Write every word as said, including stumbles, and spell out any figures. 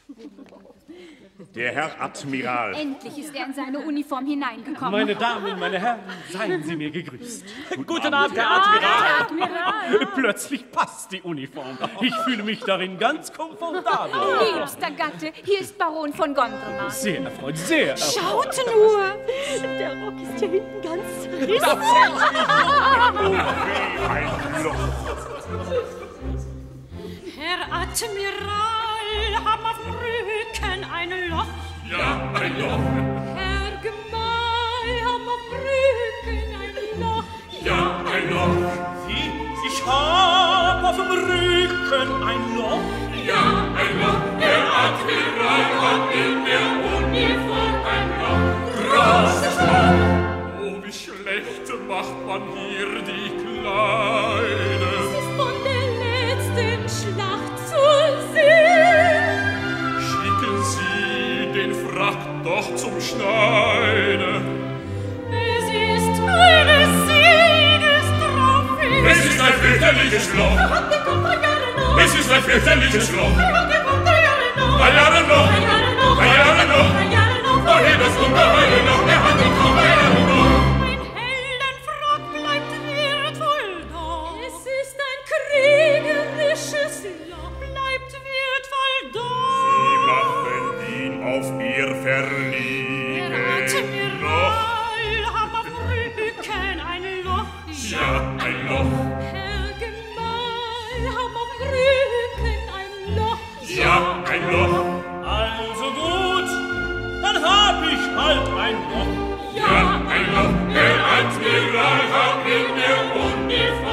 Der Herr Admiral. Endlich ist er in seine Uniform hineingekommen. Meine Damen, meine Herren, seien Sie mir gegrüßt. Guten, Guten Abend, Herr Admiral. Admiral. Plötzlich passt die Uniform. Ich fühle mich darin ganz komfortabel. Liebster Gatte, hier ist Baron von Gondelmann. Sehr erfreut, sehr erfreut. Schaut nur. Der Rock ist hier hinten ganz zerrissen. Oh, wie ein Loch. Herr Admiral, haben auf dem Rücken ein Loch. Ja, ein Loch. Herr Gemahl, haben auf dem Rücken ein Loch. Ja, ein Loch. Wie? Ich hab auf dem Rücken ein Loch. Ja, ein Loch. Der Admiral hat in der Uniform ein Loch. Großes Loch. Oh, wie schlecht macht man hier die Kleider. Es ist von der letzten Schlacht zu sehen. Schicken Sie den Frack doch zum Schneider. Es ist eine Siegestrophäe. Es ist ein fürchterliches Loch. Er hat den Kopf ein Jahre noch. Es ist ein fürchterliches Loch. Er hat den Kopf ein Jahre noch. Ein Jahre noch. Ein Jahre noch. Ein Jahre noch. Ein Jahre noch. Woher das ungeheure Loch? Er hat den Kopf ein Jahre noch. Mein Heldenfrock bleibt wertvoll da. Es ist ein kriegerisches Loch, bleibt wertvoll da. Sie machen ihn auf ihr Verlieben. Admiral, haben auf dem Rücken ein Loch. Ja, ein Loch. Herr Gemahl, haben auf dem Rücken ein Loch. Ja, ein Loch. Also gut, dann hab ich halt ein Loch. Ja, ein Loch. Der Admiral hat in der Uniform